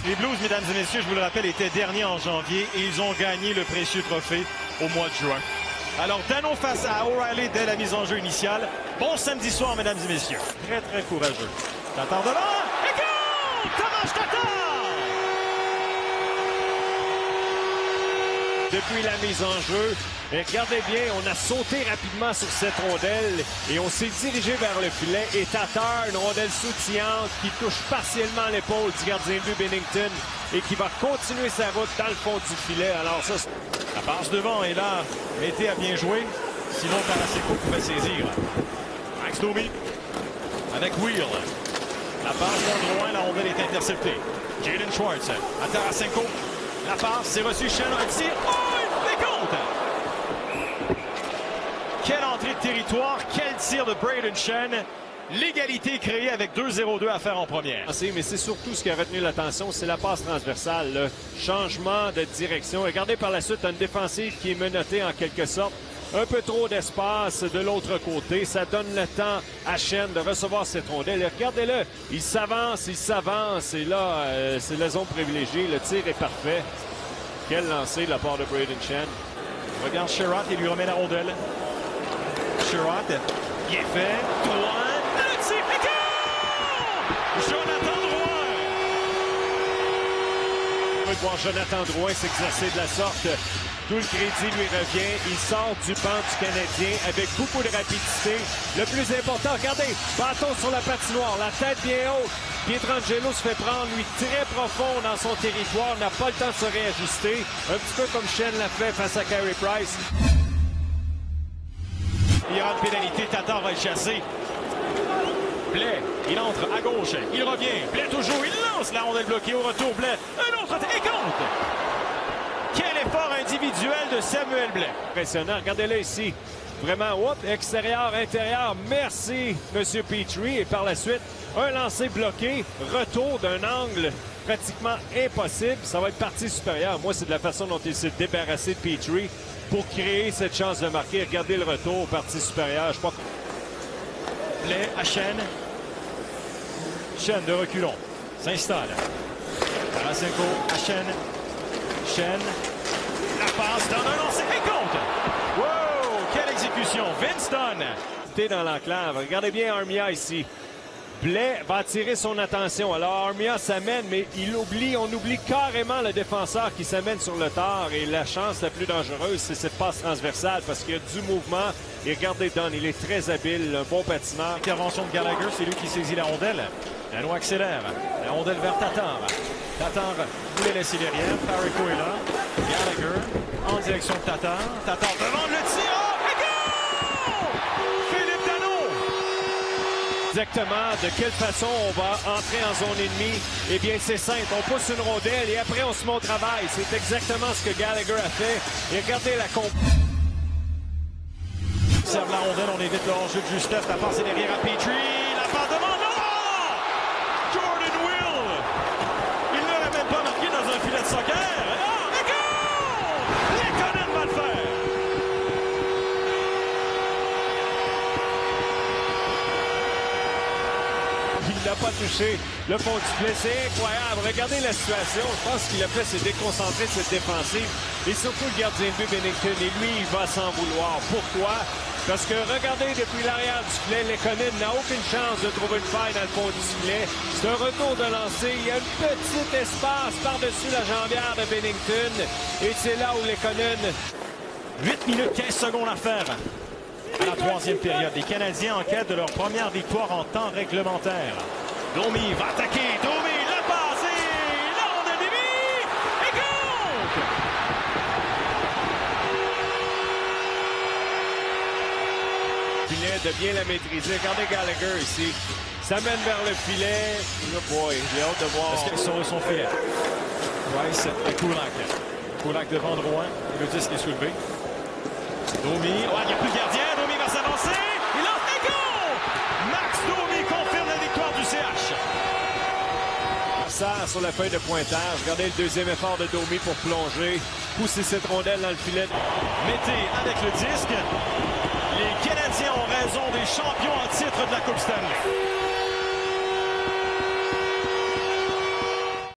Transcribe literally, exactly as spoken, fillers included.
Les Blues, mesdames et messieurs, je vous le rappelle, étaient derniers en janvier et ils ont gagné le précieux trophée au mois de juin. Alors, Danault face à O'Reilly dès la mise en jeu initiale. Bon samedi soir, mesdames et messieurs. Très, très courageux. Tatar devant. Et goal! Tomas Tatar! Depuis la mise en jeu, mais regardez bien, on a sauté rapidement sur cette rondelle et on s'est dirigé vers le filet. Et Tatar, une rondelle soutillante qui touche partiellement l'épaule du gardien de but Binnington et qui va continuer sa route dans le fond du filet. Alors ça, la passe devant est là. Mété a bien joué. Sinon, Tarasenko pouvait saisir. Max Domi avec Wheel. La passe de loin, la rondelle est interceptée. Jaden Schwartz à Tarasenko. La passe, c'est reçu Shannon. Un tir. Oh, il compte! Quelle entrée de territoire. Quel tir de Braden Shen. L'égalité créée avec deux zéro deux à faire en première. Mais c'est surtout ce qui a retenu l'attention, c'est la passe transversale, le changement de direction. Regardez par la suite une défensive qui est menottée en quelque sorte. Un peu trop d'espace de l'autre côté. Ça donne le temps à Shen de recevoir cette rondelle. Et regardez-le, il s'avance, il s'avance. Et là, euh, c'est la zone privilégiée. Le tir est parfait. Quel lancer de la part de Braden Shen. Regarde Sherratt et lui remet la rondelle. Sherratt, bien fait. Drouin, le tir, et Jonathan Drouin. On peut voir Jonathan Drouin s'exercer de la sorte. Tout le crédit lui revient. Il sort du banc du Canadien avec beaucoup de rapidité. Le plus important, regardez, bâton sur la patinoire, la tête bien haute. Pietrangelo se fait prendre, lui, très profond dans son territoire. N'a pas le temps de se réajuster. Un petit peu comme Shen l'a fait face à Carey Price. Il y aura une pénalité. Tatar va le chasser. Blais, il entre à gauche. Il revient. Blais toujours. Il lance la rondelle bloquée au retour. Blais. Un autre et compte. Quel effort individuel de Samuel Blais. Impressionnant. Regardez-le ici. Vraiment, whoop, extérieur, intérieur. Merci, M. Petrie. Et par la suite, un lancer bloqué. Retour d'un angle pratiquement impossible. Ça va être partie supérieure. Moi, c'est de la façon dont il s'est débarrassé de Petrie pour créer cette chance de marquer. Regardez le retour, partie supérieure. Je crois que... Blais à Shen. Shen de reculons. S'installe. Tarasenko à Shen. Shen. La passe dans un lancer et compte. Wow! Quelle exécution. Vince Dunn. T'es dans l'enclave. Regardez bien Armia ici. Blais va attirer son attention. Alors Armia s'amène, mais il oublie, on oublie carrément le défenseur qui s'amène sur le tard. Et la chance la plus dangereuse, c'est cette passe transversale parce qu'il y a du mouvement. Et regardez Dunn, il est très habile, un bon patineur. Intervention de Gallagher, c'est lui qui saisit la rondelle. Danois accélère. La rondelle vers Tatar. Tatar voulait laisser derrière. Parayko est là. Gallagher en direction de Tatar. Tatar devant le tir. Oh, et goal! Philippe Danault. Exactement. De quelle façon on va entrer en zone ennemie? Eh bien, c'est simple. On pousse une rondelle et après, on se met au travail. C'est exactement ce que Gallagher a fait. Et regardez la comp. Serve la rondelle. On évite le hors-jeu de Justesse. La passe est derrière à Petrie. La passe devant. Non! Jordan Will. Il n'aurait même pas marqué dans un filet de soccer. Ah, et goal! Lekonen va le faire. Il n'a pas touché le fond du filet. C'est incroyable. Regardez la situation. Je pense qu'il a fait se déconcentrer de cette défensive. Et surtout le gardien de but Binnington. Et lui, il va s'en vouloir. Pourquoi? Parce que regardez, depuis l'arrière du filet, Lekonen n'a aucune chance de trouver une faille dans le fond du filet. C'est un retour de lancer. Il y a un petit espace par-dessus la jambière de Binnington. Et c'est là où Lekonen... huit minutes quinze secondes à faire. À la troisième période, les Canadiens en quête de leur première victoire en temps réglementaire. Domi va attaquer. Domi, la passe et la rondelle dévie. Et compte! Filet de bien la maîtriser. Regardez Gallagher ici. Ça mène vers le filet. Oh boy, j'ai hâte de voir. Est-ce qu'il est sur son filet? Price à Kulak. Kulak devant Drouin. Le disque est soulevé. Domi. Oh, il n'y a plus de gardien. Domi va s'avancer. Il lance un goal! Max Domi confirme la victoire du C H. Ça sur la feuille de pointage. Regardez le deuxième effort de Domi pour plonger. Pousser cette rondelle dans le filet. Mété avec le disque. Les Canadiens ont raison des champions en titre de la Coupe Stanley.